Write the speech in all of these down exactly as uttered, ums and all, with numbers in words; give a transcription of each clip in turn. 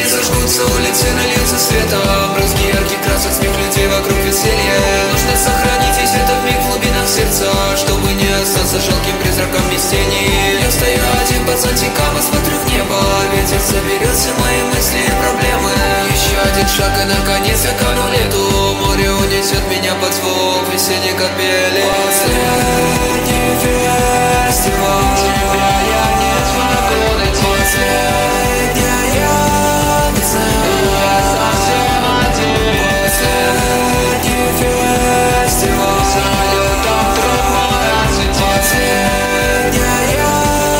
Зажгутся улицы, нальются светом, брызги ярких красок, смех людей вокруг веселья. Нужно сохранить весь этот миг в глубинах сердца, чтобы не остаться жалким призраком без тени. Я стою один под зонтиком и смотрю в небо. Ветер соберет все мои мысли и проблемы. Еще один шаг и наконец я кану в лету. Море унесет меня под звук весенней капели. Последний фестиваль, тебя я не смогу найти. Последняя ночь, я совсем один. Последний фестиваль, салютом друг мой оцени. Последняя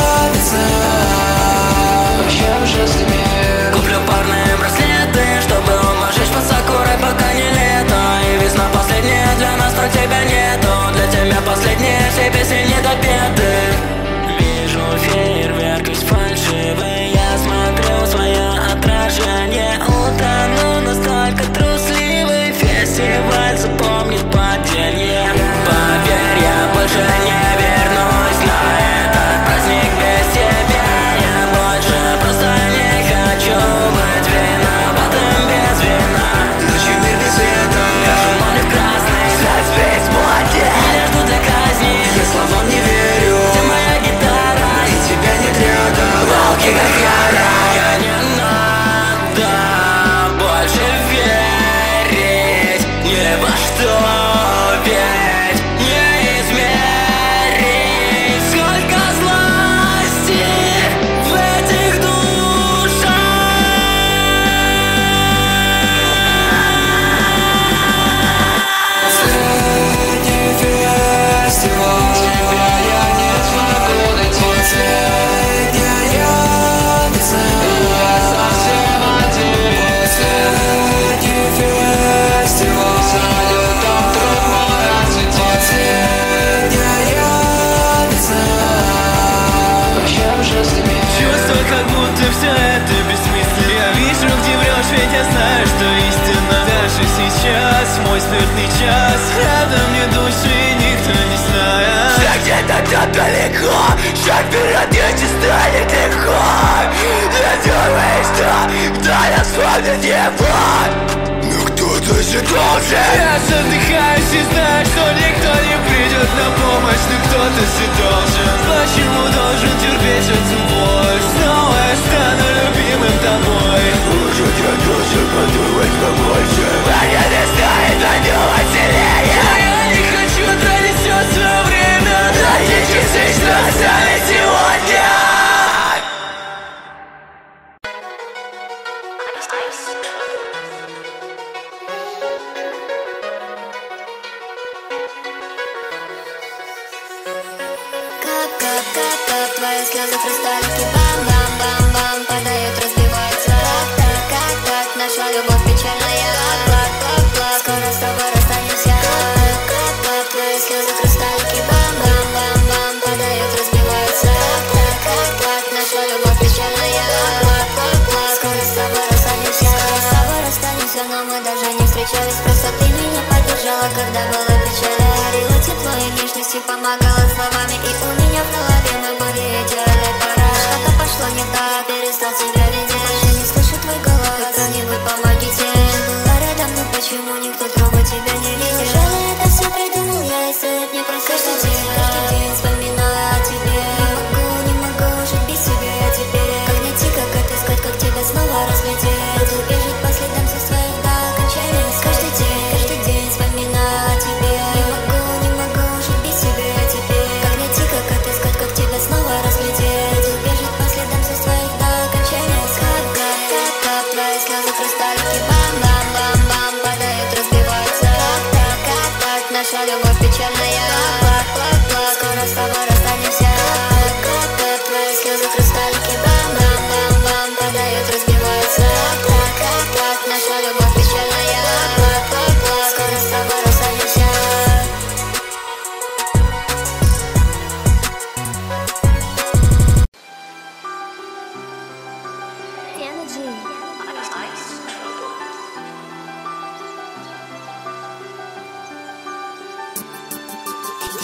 ночь, чем же с ними? Куплю парные браслеты, чтобы уложить под сакурой, пока не лето. И весна последняя для нас, про тебя нету. Для тебя последние все песни недопеты. Вижу фейерверк из фальшивый, я смотрю свое отражение. Утону настолько трусливый, фестиваль запомнит падение. Поверь, я больше не вернусь на этот праздник без тебя. Я больше просто не хочу быть виноватым без вина. Зачем мир без света? Я шумали в красный, связь весь молодец. Я жду для казни, Я словам не верю. где моя гитара, И тебя нет рядом. волки как яра. Я не надо больше верить ни во что, ведь не измерить сколько злости в этих душах. Последний фестиваль, тебя я не смогу найти. Последняя ночь, я совсем один. Последний фестиваль, салютом друг мой оцени. Последняя ночь, чем же с ними? Чувство, как будто все это бессмысленно. Я вижу, где врешь, ведь я знаю, что истина. Даже сейчас, мой смертный час, рядом нет души, никто не знает. Шаг где-то там далеко, шаг вперед, где не станет легко. Я думаю, что кто нас вспомнит его. Но кто-то же должен. Я задыхаюсь и знаю, что никто не придет на помощь. Но кто-то же должен. Почему должен терпеть эту боль? Снова я стану любимым тобой. Может, я должен подумать побольше. А я не стоит подумать сильнее. Я не хочу тратить все свое время. Дайте часы, что остались сегодня. Как, как, как, как твои слезы хрусталики, бам-бам-бам-бам падают, разбиваются. Так, так, как, как наша любовь печальная. Плак, плак, плак, скоро с тобой расстанемся. Как, как, как твои слезы хрусталики, бам-бам-бам-бам падают, разбиваются. Так, так, как наша любовь печальная. Плак, плак, плак, скоро с тобой расстанемся. Скоро с тобой расстанемся, но мы даже не встречались. Просто ты меня поддержала, когда была печаль. Дарила тепло и нежность и помогала словами. И у меня в голове мы были идеальной парой. Что-то пошло не так, перестал тебя видеть. Больше не слышу твой голос, кто-нибудь помогите. Ты была рядом, но почему никто другой тебя не видит? Неужели это все придумал я, и стоит мне просто каждый день, каждый день вспоминаю о тебе. Не могу, не могу жить без тебя, я тебе. Как найти, как отыскать, как тебя снова разглядеть. Убежать по следам со своих до окончания. Каждый день, каждый день вспоминаю о тебе. Не могу, не могу жить без тебя, я тебе. Как найти,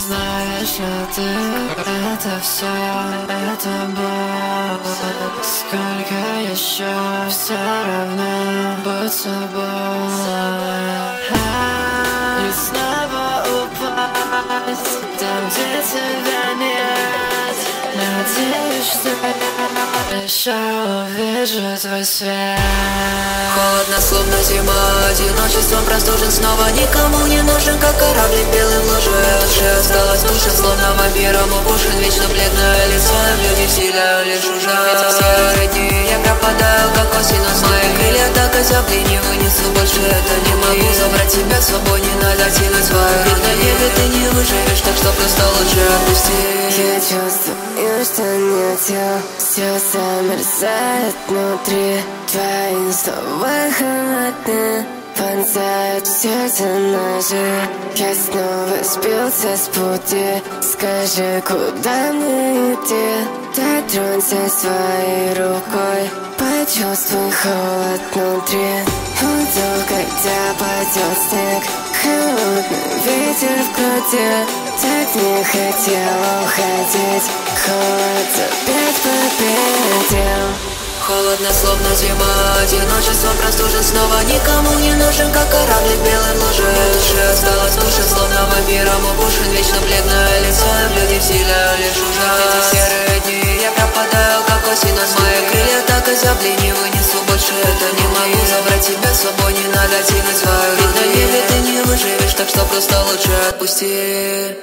Знаешь, а ты это все, это боль. Сколько еще, все равно будь собой. И снова упасть там, где тебя нет. Надеюсь, что я еще увижу твой свет. Холодно, словно зима, одиночеством простужен снова. Никому не нужен, как кораблик белый в луже. Душе осталась туша, словно вампиром укушен. Вечно бледное лицо, люди в силе лишь уже. Эти серые дни я пропадаю, как осень, но с моих крылья так озябли. Не вынесу больше, это не могу забрать тебя с собой, не надо тянуть свою руку. На небе ты не выживешь, так что просто лучше отпусти. Я чувствую, что не те, все замерзает внутри. Твои слова холодны, вонзают в сердце ножи. Я снова сбился с пути, скажи, куда мне идти? Дотронься своей рукой, почувствуй холод внутри. Уйду, когда падет снег, холодный ветер в груди. Так не хотел уходить, холод опять победил. Холодно, словно зима, одиночеством простужен снова. Никому не нужен, как кораблик белый в луже. Душе осталась туша, словно вампиром укушен. Вечно бледное лицо, люди в силе лишь ужас. Эти серые дни я пропадаю, как осень, но с моих крылья так озябли. Не вынесу больше, это не могу забрать тебя с собой, не надо тянуть свою руку. Ведь на небе ты не выживешь, так что просто лучше отпусти.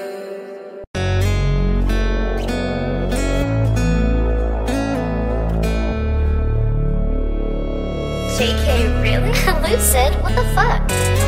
J K, really? Lucid? What the fuck?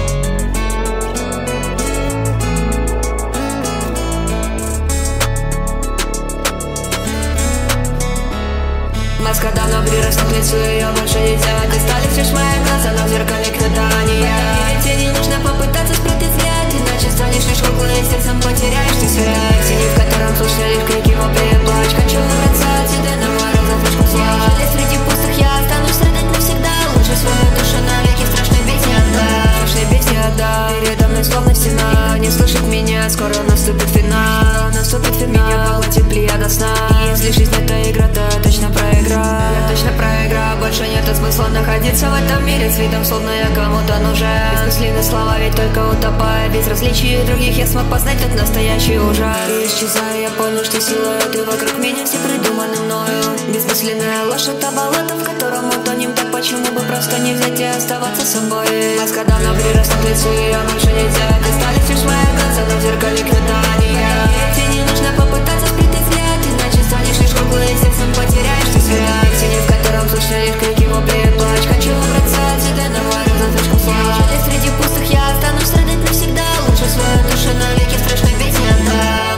Маска давно приросла к лицу, ее больше нельзя. Остались лишь мои глаза, но в зеркале кто-то не я. И тебе не нужно попытаться спрятать взгляд, иначе станешь лишь куклой, и сердцем потеряешь ты связь. Тени, в котором слышно лишь крики, вопли и плач. Хочу выбраться отсюда на мороза, слишком зла. Среди пустых я останусь страдать навсегда. Лучше свою душу навеки в страшной бездне отдам. В страшной бездне отдам. Передо мной словно стена, не слышит меня, скоро наступит финал. Наступит финал, меня полотит плеяда сна. И если жизнь это игра, то я точно проиграю. Я точно проиграю, больше нет смысла находиться в этом мире с видом, словно я кому-то нужен. Бессмысленные слова, ведь только утопая без различий других, я смог познать тот настоящий ужас. И исчезая, я понял, что силуэты вокруг меня все придуманы мною. Бессмысленная ложь — это болото, в котором утонем. Так почему бы просто не взять и оставаться собой? Маска давно приросла к лицу, ее больше нельзя. Остались лишь мои глаза, но в зеркале кто-то не я. Тебе не нужно попытаться спрятать взгляд, иначе станешь лишь куклой, и сердцем потеряешь ты связь. Тени, в котором слышно лишь крики, вопли и плач. Хочу убраться отсюда, но мой разум слишком слаб. Среди пустых я останусь страдать навсегда. Лучше свою душу навеки в страшной бездне отдам.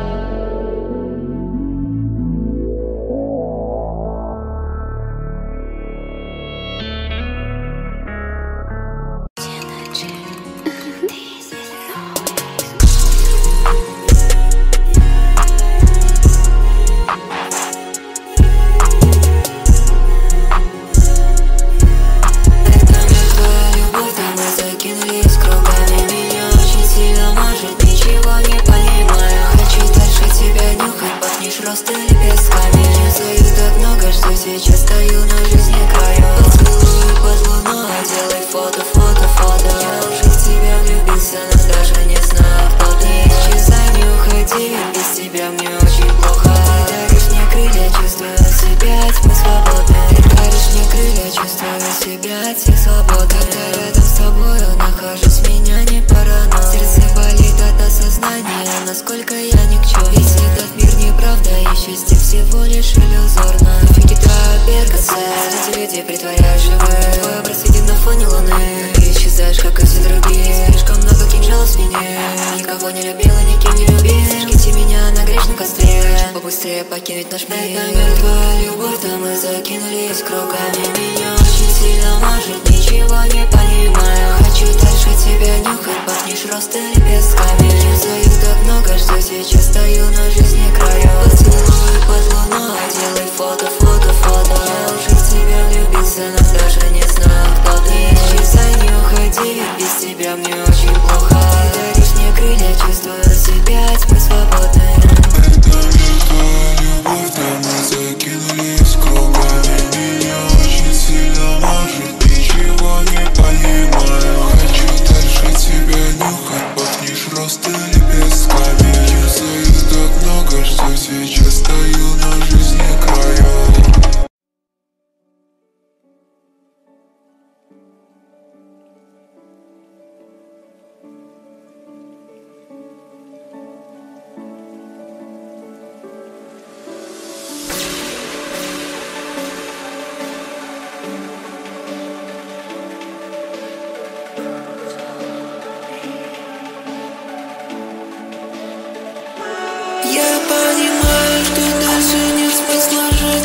Просто лепестками не заю так много, что сейчас стою на жизни краю. Поцелуй под луной, делай фото, фото, фото. Я уже в тебя влюбился, но даже не знаю, кто ты. Не исчезай, не уходи, без тебя мне очень плохо. Ты даришь мне крылья, чувствую себя, мы свободны. Ты даришь мне крылья, чувствую себя, тих свободны. Когда рядом с тобою нахожусь, меня не паранойя. Сердце болит от осознания, насколько я ни к чему. Весь этот мир неправда, и счастье всего лишь иллюзорно. Фиги беркаться, среди людей притворяешь живым. Твой образ виден на фоне луны. Ты исчезаешь, как и все другие. Слишком много кинжалов в спине. Никого не любила, никем не любил. Сожгите меня на грешном костре. Хочу побыстрее покинуть наш мир. Это мертвая любовь, да мы закинулись кругами. Меня очень сильно мажет, ничего не понимаю. Хочу дальше тебя нюхать, пахнешь роста лепестками. Не заю так много, что сейчас стою на жизни краю. Поцелуй под луной, делай фото, фото, фото. Я уже в тебя влюбился, но даже не знаю, кто ты. Не исчезай, не уходи, без тебя мне очень плохо. Ты даришь мне крылья, чувствую себя, тьмы.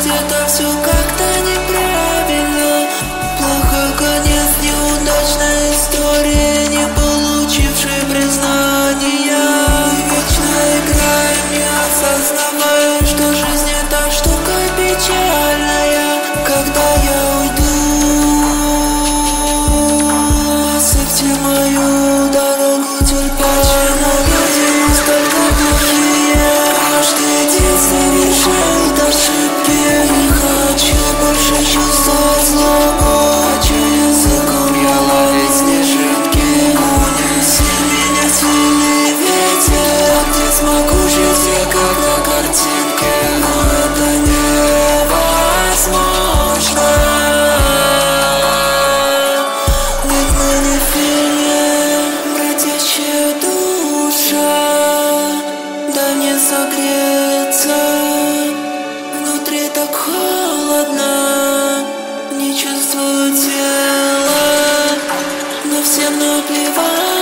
где-то все как-то неправильно. Плохой конец неудачной истории, не получившей признания. Мы вечно играем, не осознавая, что жизнь это штука печальная. Когда я уйду, оставьте мою дорогу тюльпана. Люди столько плохие, каждый день совершают ошибки. Не хочу больше чувствовать злобу, хочу языком я ловить снежинки. Унеси меня сильный ветер, где смогу жить я как на картинке. Но это невозможно, ведь мы не в фильме. Бродячая душа, дай мне согреться. Внутри так холодно, не чувствую тела, но всем наплевать,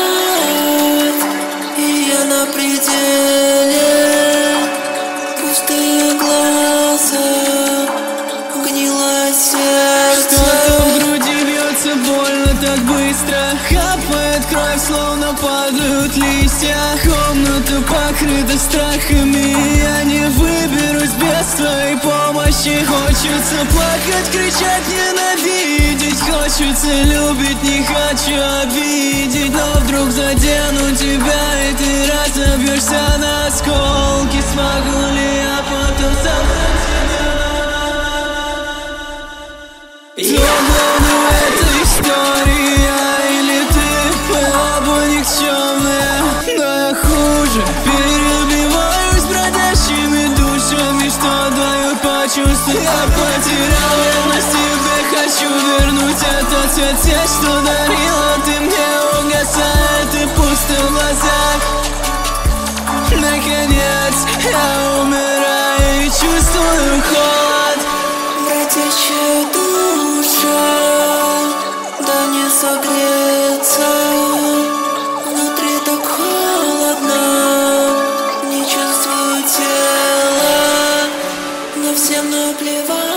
и я на пределе. Пустые глаза, гнилое сердце. Что-то в груди бьется больно так быстро, капает кровь, словно падают листья. Комната покрыта страхами, я не выберусь без твоей помощи. Хочется плакать, кричать, ненавидеть, хочется любить, не хочу обидеть. Но вдруг задену тебя, и ты разобьешься на осколки. Смогу ли я потом собрать тебя? Кто главный в этой истории, я или ты? Оба никчемные, но я хуже. Перебиваюсь бродящими душами, что дают почувствовать. Я потерял верность тебе, хочу вернуть этот цвет. Те, что дарила ты мне, угасает и пусто в глазах. Наконец я умираю и чувствую холод. Бродячая душа, дай мне согреться. Внутри так холодно, не чувствую тела, но всем наплевать.